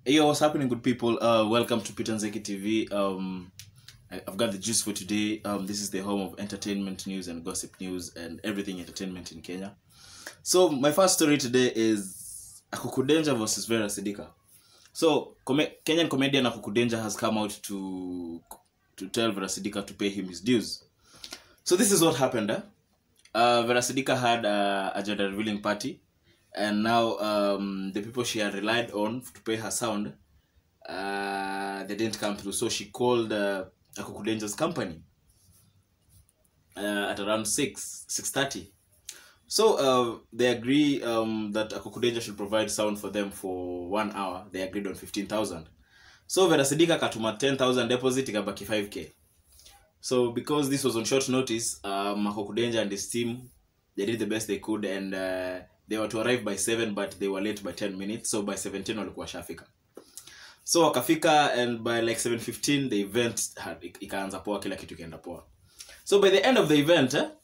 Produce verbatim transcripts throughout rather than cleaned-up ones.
Hey, yo, what's happening, good people? Uh, welcome to Peter Nzeki T V. Um, I, I've got the juice for today. Um, this is the home of entertainment news and gossip news and everything entertainment in Kenya. So my first story today is Akuku Danger versus Vera Sidika. So com Kenyan comedian Akuku Danger has come out to to tell Vera Sidika to pay him his dues. So this is what happened. Eh? Uh, Vera Sidika had uh, a gender revealing party. And now um, the people she had relied on to pay her sound, uh, they didn't come through. So she called uh, Akuku Danger's company uh, at around six, six thirty. So uh, they agree um, that Akuku Danger should provide sound for them for one hour. They agreed on fifteen thousand. So Vera Sidika katuma ten thousand deposit, ikabaki five K. So because this was on short notice, um, Akuku Danger and his team, they did the best they could, and uh, they were to arrive by seven, but they were late by ten minutes. So by seventeen, walikuwa shafika. So wakafika, and by like seven fifteen, the event had ikaanza poa, kila kitu kikaenda poa. So by the end of the event, eh,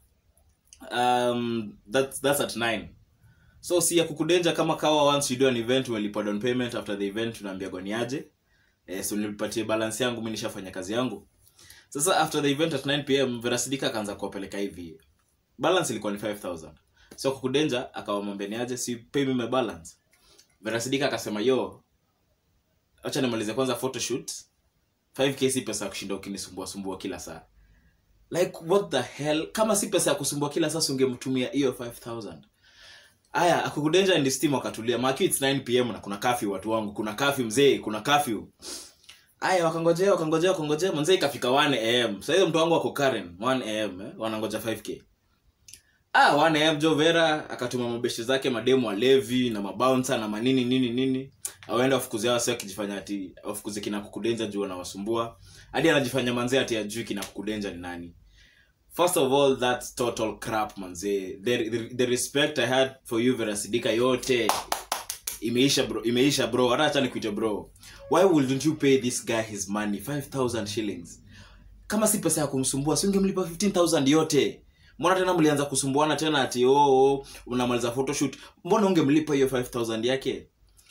um, that's that's at nine. So si Akuku Danger kama kawa, once you do an event, umelipa down payment, after the event tunaambia goniaje. Eh, so nilipatie balance yangu, mimi nishafanya kazi yangu. Sasa after the event at nine p m, Vera Sidika kaanza kuwapeleka hivi. Balance ilikuwa ni five thousand. So Akuku Danger akawamwambia niaje, si pay me my balance. Vera Sidika akasema yo, acha nimalize kwanza photoshoot. five K si pesa ya kushinda ukinisumbua sumbua kila saa. Like what the hell? Kama si pesa ya kusumbua kila saa, ungemtumia hiyo five thousand. Aya, Akuku Danger and his team wakatulia. Maki it's nine p m na kuna curfew watu wangu. Kuna curfew mzee, kuna curfew. Aya, wakangojea, wakangojea, wakangojea. Mzee ikafika one a m Sasa hiyo mtu wangu wako Karen, one a m eh, wanangoja five K. Ah, one a m Jo Vera akatuma mabeshi zake mademu wa Levi na mabouncer na manini nini nini. Awaenda wafukuze hao, sio kijifanya ati wafukuze kina Akuku Danger juu na wasumbua. Hadi anajifanya manze ati ajui kina Akuku Danger ni nani. First of all, that's total crap manze. The, the, the respect I had for you Vera Sidika yote imeisha bro, imeisha bro. Hata acha nikuite bro. Why wouldn't you pay this guy his money, five thousand shillings? Kama si pesa ya kumsumbua, si ungemlipa fifteen thousand yote. Mbona tena mlianza kusumbuana tena ati oh, oh unamaliza photoshoot? Mbona ungemlipa hiyo five thousand yake?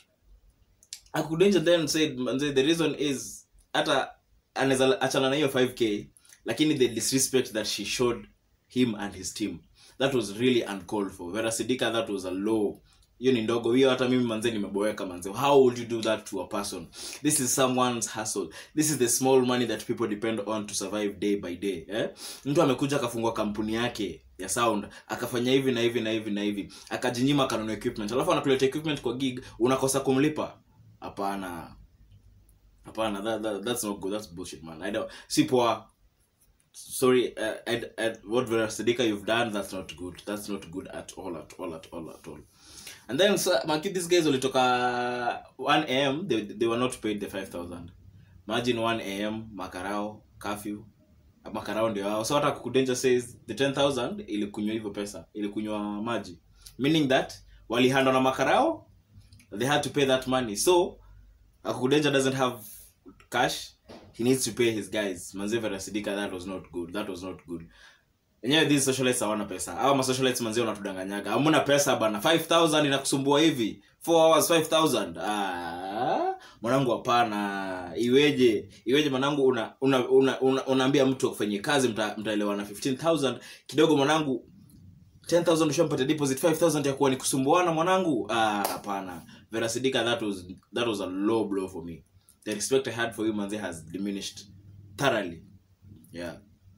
Akuku Danger then said the reason is hata anaweza achana na hiyo five K, lakini the disrespect that she showed him and his team, that was really uncalled for. Vera Sidika, that was a low. Hiyo ni ndogo. Hiyo hata mimi manze nimeboeka manze. How would you do that to a person? This is someone's hustle. This is the small money that people depend on to survive day by day. Eh? Mtu amekuja akafungua kampuni yake ya sound, akafanya hivi na hivi na hivi na hivi, akajinyima kanunua equipment. Alafu anakuleta equipment kwa gig, unakosa kumlipa. Hapana. Hapana, that, that, that's not good. That's bullshit, man. I don't see poa. Sorry, uh, I, I, what Vera Sidika you've done, that's not good. That's not good at all, at all, at all, at all. And then, so, Maki, these guys only took a one a m They, they were not paid the five thousand. Imagine one a m Makarao, curfew. Makarao ndio hao. So, what Akuku Danger says, the ten thousand, ilikunywa hivyo pesa. Ilikunywa maji. Meaning that, walihando na Makarao, they had to pay that money. So, Akuku Danger doesn't have cash. He needs to pay his guys. Manze Vera Sidika, that was not good. That was not good. Enyewe these socialites hawana pesa. Hawa ma socialites manze wanatudanganyaga. Hamuna pesa bana. five thousand inakusumbua hivi. four hours five thousand. Ah, mwanangu hapana. Iweje? Iweje mwanangu una una una, una unaambia mtu akufanyie kazi mtaelewana mta fifteen thousand. Kidogo mwanangu ten thousand ushampata deposit, five thousand ya kuwa ni kusumbuana mwanangu. Ah, hapana. Vera Sidika, that was that was a low blow for me. The respect I had for you manze has diminished thoroughly. Yeah.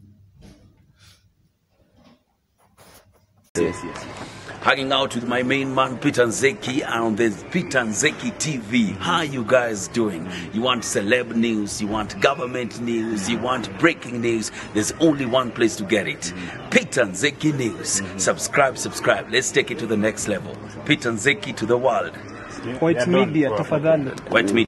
Yes, yes, yes. Hanging out with my main man Peter Nzeki on the Peter Nzeki T V. How you guys doing? You want celeb news, you want government news, you want breaking news, there's only one place to get it. Peter Nzeki News. Subscribe, subscribe. Let's take it to the next level. Peter Nzeki to the world. White Media, tafadhali. White Media.